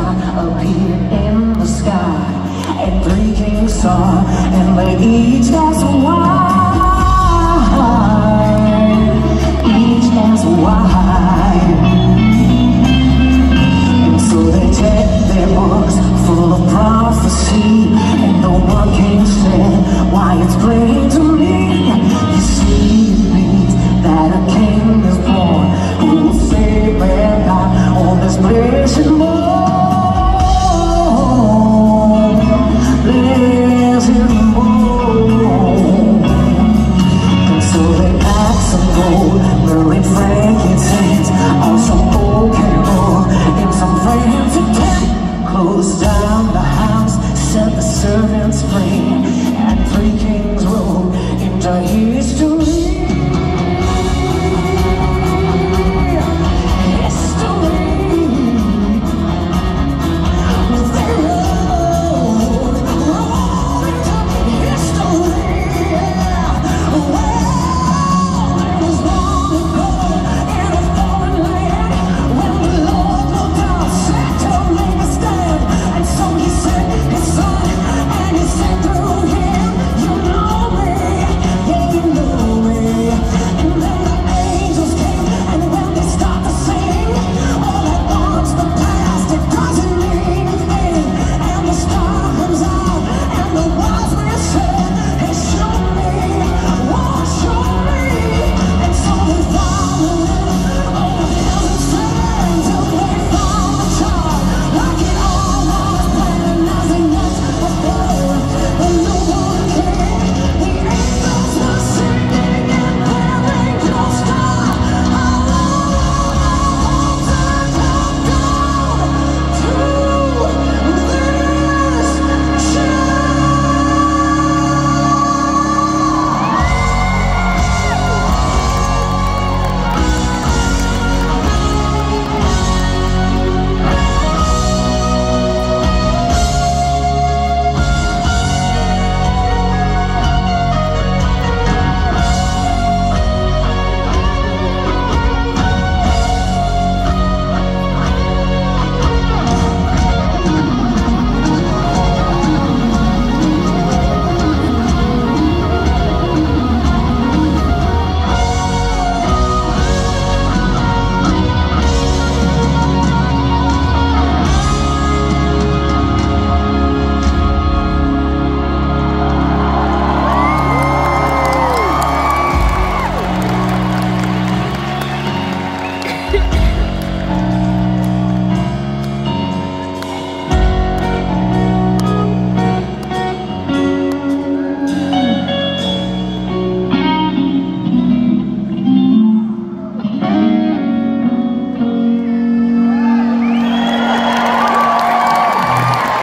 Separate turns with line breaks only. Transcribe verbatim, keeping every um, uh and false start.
star appeared in the sky, and three kings saw, and they each asked why, each asked why. And so they checked their books full of prophecy, and the one king said, why, it's plain to me. You see, it means that a king is born who will save mankind on this place and more. There's him more. And so they packed some gold, myrrh and frankincense, on some old candle in some fancy tent. Closed down the house, set the servants free, and three kings rode into history.